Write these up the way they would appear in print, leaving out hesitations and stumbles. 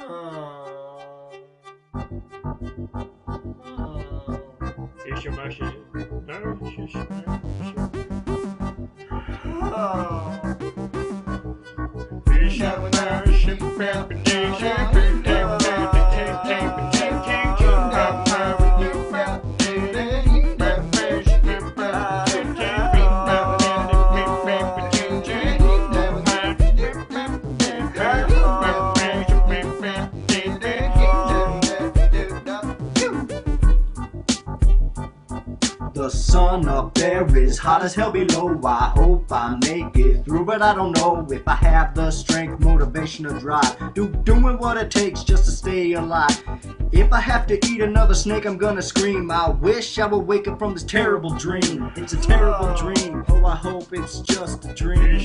It's your machine. The sun up there is hot as hell below. I hope I make it through, but I don't know if I have the strength, motivation, or drive. Doing what it takes just to stay alive. If I have to eat another snake, I'm gonna scream. I wish I would wake up from this terrible dream. It's a terrible dream. Oh, I hope it's just a dream.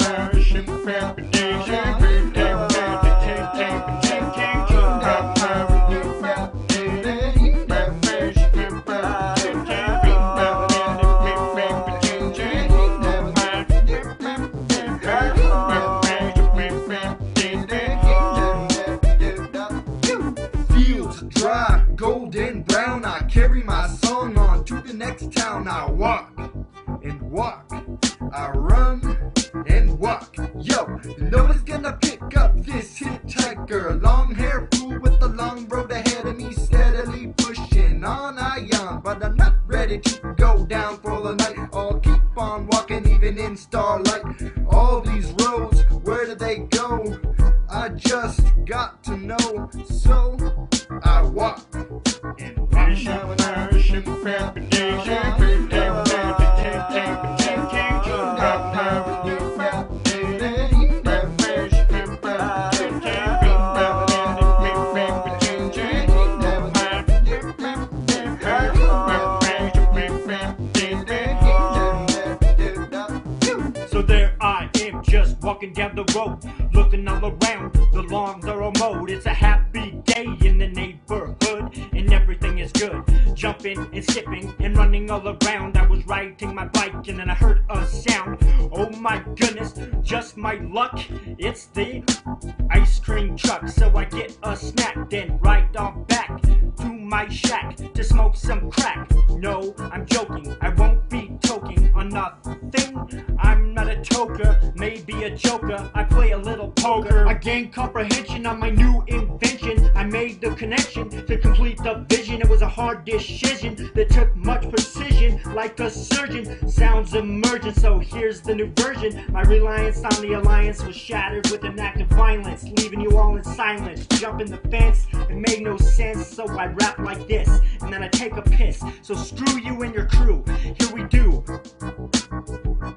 Dry, golden brown, I carry my song on to the next town. I walk and walk, I run and walk. Yo, no one's gonna pick up this hitchhiker. Long hair fool with the long road ahead of me, steadily pushing on. I yawn, but I'm not ready to go down for the night. I'll keep on walking even in starlight. All these roads, where do they go? I just got to know, so I walk and walk. So there I am, just walking down the road, looking all around. The lawns are all mowed. It's a happy day in the neighborhood, and everything is good. Jumping and skipping and running all around. I was riding my bike and then I heard a sound. Oh my goodness, just my luck. It's the ice cream truck. So I get a snack, then ride on back to my shack to smoke some crack. No, I'm joking, I won't be toking on nothing. I'm not a toker, maybe a joker. I play a little poker. I gained comprehension on my new invention. I made the connection to complete the vision. It was a hard decision that took much precision, like a surgeon. Sounds emergent, so here's the new version. My reliance on the alliance was shattered with an act of violence, leaving you all in silence. Jumping the fence, it made no sense, so I rap like this, and then I take a piss. So screw you and your crew, here we do.